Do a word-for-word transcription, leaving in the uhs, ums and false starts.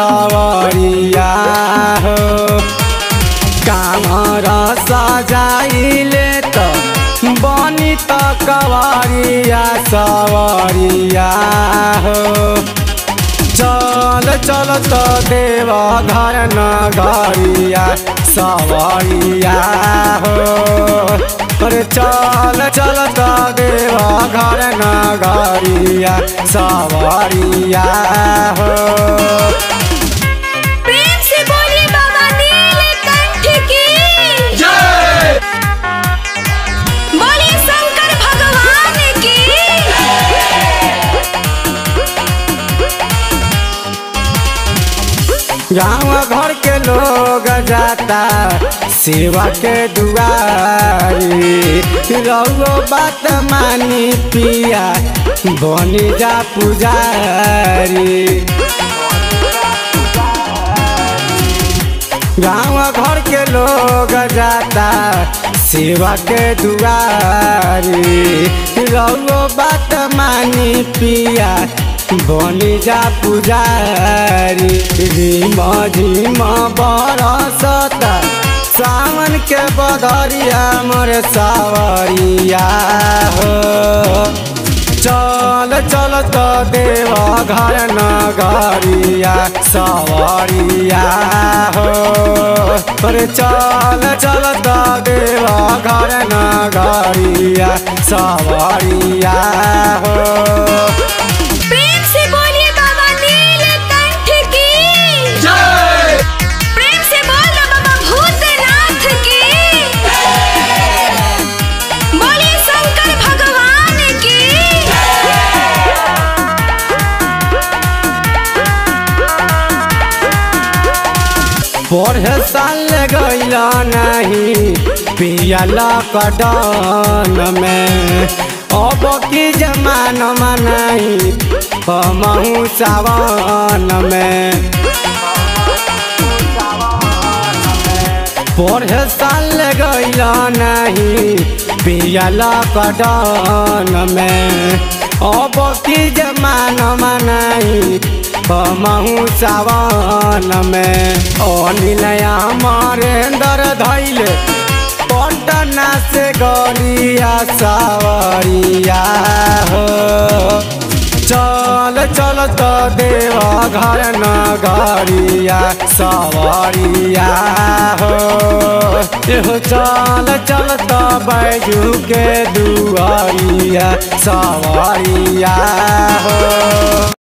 सवरिया हो। कामर सजाइले तो बनी तो कवरिया सवरिया हो। चल चल तो देव घर नगरिया सवरिया हो। अरे चल चल तो देव घर नगरिया सवरिया हो। प्रेम से बोलिए बाबा नीलकंठ की जय। बोलिए शंकर भगवान की। गाँव घर के लोग जाता सेवा के दुआरी। रहो बात मानी पिया बनी जा पुजारी। गाँव घर के लोग जाता सेवा के दुआरी। रहो बात मानी पिया बनी जा पुजारी। रिम झिम बरसता सावन के बदरिया मोर सावरिया हो। चल चल तो देव घर नगरिया सवरिया हो। अरे चल चल तो देव घर नगरिया सवरिया हो। प्रेम से बोलिए बाबा नीलकंठ की जय। प्रेम से बोलो बाबा भूतनाथ की। बोलिए शंकर भगवान की। पढ़े साल गैला नहीं पियला कदन में। अब की जमाना नहीं हमहू सावन में। पढ़े साल गैला नहीं पियला कदन में। अब की जमाना नहीं हमहू सावन में। अनिलया मरेंद्र धैले पटना से गरिया सवरिया हो। चल चल तो देव घर नगरिया सवरिया हो। चल चल तो बैजू के दुआरिया सवरिया हो।